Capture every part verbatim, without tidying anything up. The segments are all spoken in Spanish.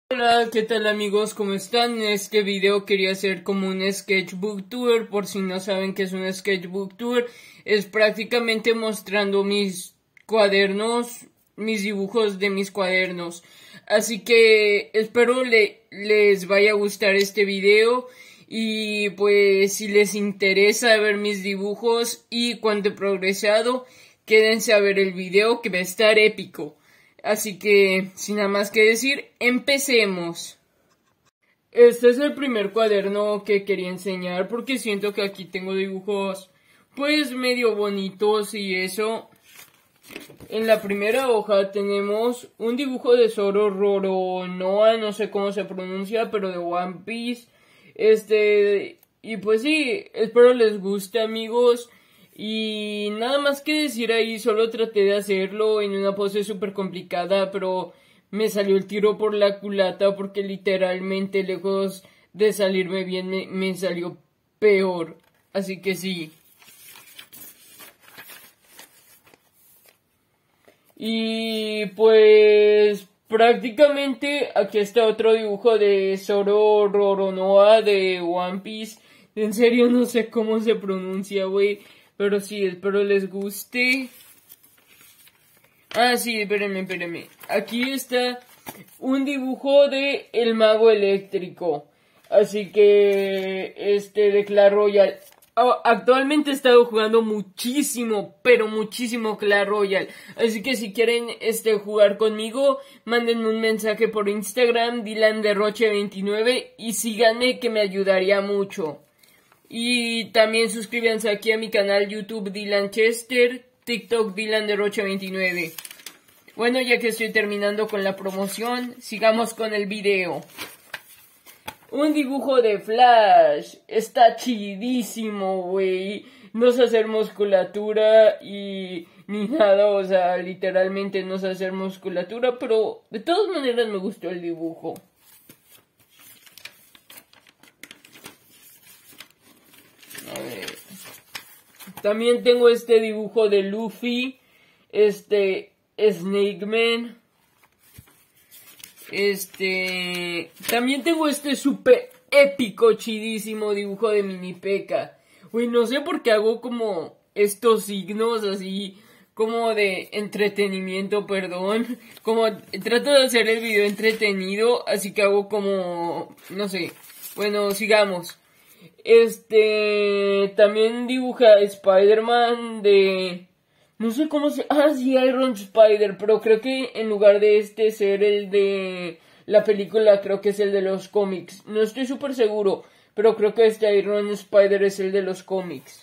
Hola, ¿qué tal amigos? ¿Cómo están? En este video quería hacer como un sketchbook tour. Por si no saben qué es un sketchbook tour, es prácticamente mostrando mis cuadernos, mis dibujos de mis cuadernos. Así que espero le, les vaya a gustar este video. Y pues si les interesa ver mis dibujos y cuánto he progresado, quédense a ver el video que va a estar épico. Así que, sin nada más que decir, empecemos. Este es el primer cuaderno que quería enseñar porque siento que aquí tengo dibujos pues medio bonitos y eso. En la primera hoja tenemos un dibujo de Zoro Roronoa, no sé cómo se pronuncia, pero de One Piece. Este, y pues sí, espero les guste amigos. Y nada más que decir ahí, solo traté de hacerlo en una pose súper complicada, pero me salió el tiro por la culata porque literalmente lejos de salirme bien me, me salió peor. Así que sí. Y pues prácticamente aquí está otro dibujo de Zoro Roronoa de One Piece. En serio no sé cómo se pronuncia, güey. Pero sí, espero les guste. Ah, sí, espérenme, espérenme. Aquí está un dibujo de El Mago Eléctrico. Así que, este, de Clash Royale. Actualmente he estado jugando muchísimo, pero muchísimo Clash Royale. Así que si quieren, este, jugar conmigo, mándenme un mensaje por Instagram, Dylan Derroche veintinueve, y síganme que me ayudaría mucho. Y también suscríbanse aquí a mi canal YouTube Dylan Chester, TikTok Dylan Derroche veintinueve. Bueno, ya que estoy terminando con la promoción, sigamos con el video. Un dibujo de Flash. Está chidísimo, güey. No sé hacer musculatura y ni nada, o sea, literalmente no sé hacer musculatura, pero de todas maneras me gustó el dibujo. A ver. También tengo este dibujo de Luffy, este Snake Man. Este, también tengo este súper épico, chidísimo dibujo de Mini P.E.K.K.A. Uy, no sé por qué hago como estos signos así, como de entretenimiento, perdón. Como trato de hacer el video entretenido, así que hago como, no sé. Bueno, sigamos. Este, también dibuja Spider-Man de... No sé cómo se... Ah, sí, Iron Spider, pero creo que en lugar de este ser el de la película, creo que es el de los cómics. No estoy súper seguro, pero creo que este Iron Spider es el de los cómics.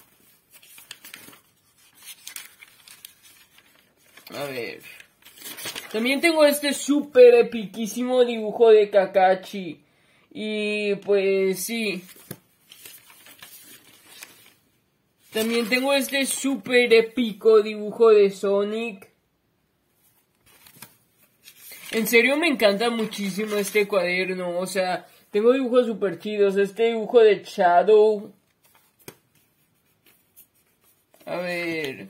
A ver... También tengo este súper epiquísimo dibujo de Kakashi. Y pues sí... También tengo este súper épico dibujo de Sonic. En serio me encanta muchísimo este cuaderno. O sea, tengo dibujos súper chidos. Este dibujo de Shadow. A ver.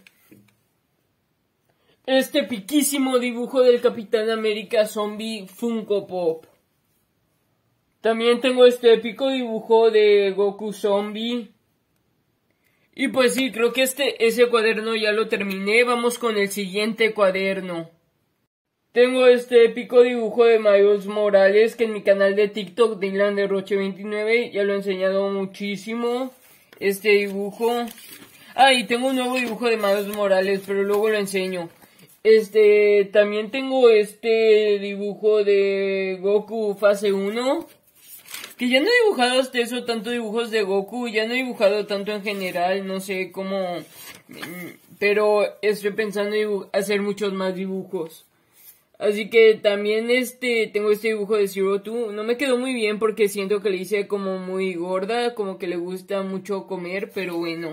Este epiquísimo dibujo del Capitán América Zombie Funko Pop. También tengo este épico dibujo de Goku Zombie. Y pues sí, creo que este, ese cuaderno ya lo terminé. Vamos con el siguiente cuaderno. Tengo este épico dibujo de Miles Morales que en mi canal de TikTok Dylan Derroche veintinueve ya lo he enseñado muchísimo. Este dibujo. Ah, y tengo un nuevo dibujo de Miles Morales, pero luego lo enseño. Este, también tengo este dibujo de Goku fase uno. Que ya no he dibujado hasta eso tanto dibujos de Goku, ya no he dibujado tanto en general, no sé cómo, pero estoy pensando en hacer muchos más dibujos. Así que también este, tengo este dibujo de Zero Two, no me quedó muy bien porque siento que le hice como muy gorda, como que le gusta mucho comer, pero bueno.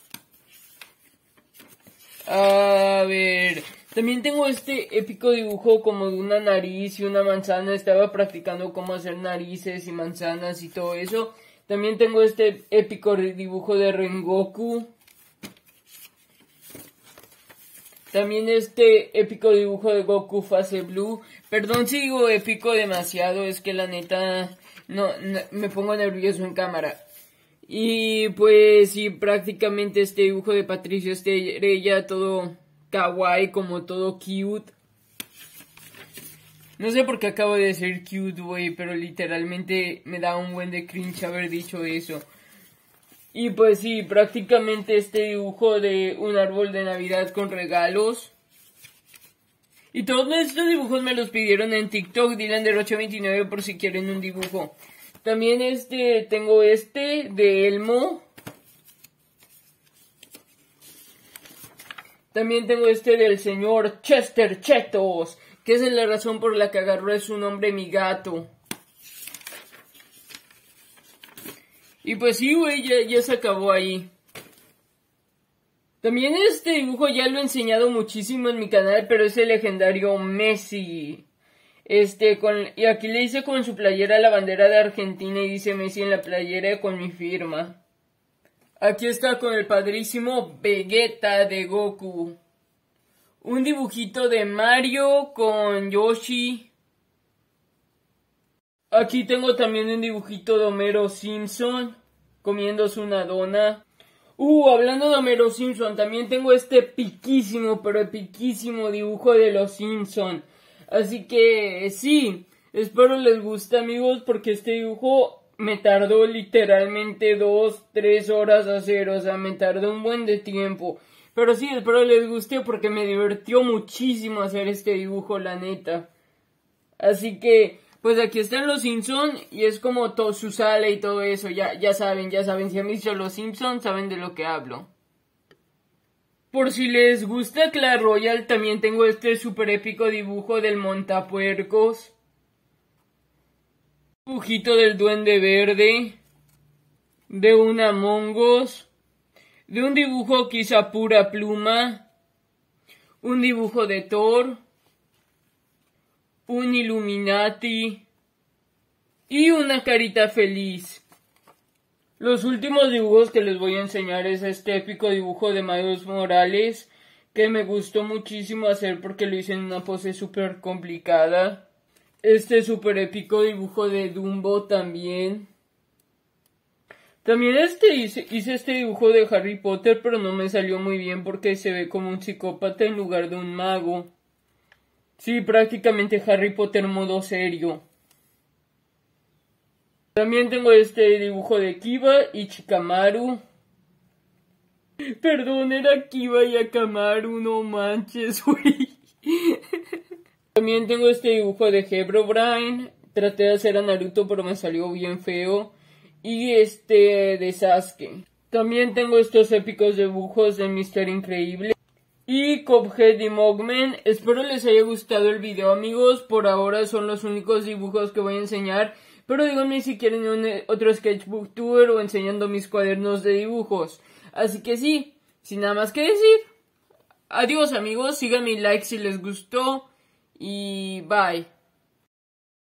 A ver... También tengo este épico dibujo como de una nariz y una manzana. Estaba practicando cómo hacer narices y manzanas y todo eso. También tengo este épico dibujo de Rengoku. También este épico dibujo de Goku Phase Blue. Perdón si digo épico demasiado, es que la neta no, no me pongo nervioso en cámara. Y pues sí, prácticamente este dibujo de Patricio Estrella, todo kawaii, como todo cute. No sé por qué acabo de decir cute, güey, pero literalmente me da un buen de cringe haber dicho eso. Y pues sí, prácticamente este dibujo de un árbol de Navidad con regalos. Y todos estos dibujos me los pidieron en TikTok, Dylan de Rocha veintinueve, por si quieren un dibujo. También este, tengo este de Elmo. También tengo este del señor Chester Chetos, que esa es la razón por la que agarró su nombre mi gato. Y pues sí, güey, ya, ya se acabó ahí. También este dibujo ya lo he enseñado muchísimo en mi canal, pero es el legendario Messi. Este, con, y aquí le hice con su playera la bandera de Argentina y dice Messi en la playera con mi firma. Aquí está con el padrísimo Vegeta de Goku. Un dibujito de Mario con Yoshi. Aquí tengo también un dibujito de Homero Simpson comiéndose una dona. Uh, hablando de Homero Simpson, también tengo este piquísimo, pero epiquísimo dibujo de los Simpson. Así que sí, espero les guste, amigos, porque este dibujo me tardó literalmente dos, tres horas hacer, o sea, me tardó un buen de tiempo. Pero sí, espero les guste porque me divirtió muchísimo hacer este dibujo, la neta. Así que, pues aquí están los Simpsons y es como todo su sala y todo eso. Ya, ya saben, ya saben, si han visto los Simpsons, saben de lo que hablo. Por si les gusta Clash Royale, también tengo este super épico dibujo del montapuercos. Dibujito del Duende Verde. De un Among Us. De un dibujo quizá pura pluma. Un dibujo de Thor. Un Illuminati. Y una carita feliz. Los últimos dibujos que les voy a enseñar es este épico dibujo de Miles Morales, que me gustó muchísimo hacer porque lo hice en una pose súper complicada. Este súper épico dibujo de Dumbo también. También este hice, hice este dibujo de Harry Potter, pero no me salió muy bien porque se ve como un psicópata en lugar de un mago. Sí, prácticamente Harry Potter modo serio. También tengo este dibujo de Kiba y Shikamaru. Perdón, era Kiba y Akamaru, no manches, güey. También tengo este dibujo de Herobrine. Traté de hacer a Naruto, pero me salió bien feo. Y este de Sasuke. También tengo estos épicos dibujos de míster Increíble. Y Cuphead y Mugman. Espero les haya gustado el video, amigos. Por ahora son los únicos dibujos que voy a enseñar. Pero díganme si quieren un, otro sketchbook tour o enseñando mis cuadernos de dibujos. Así que sí, sin nada más que decir. Adiós, amigos, sigan mi like si les gustó y bye.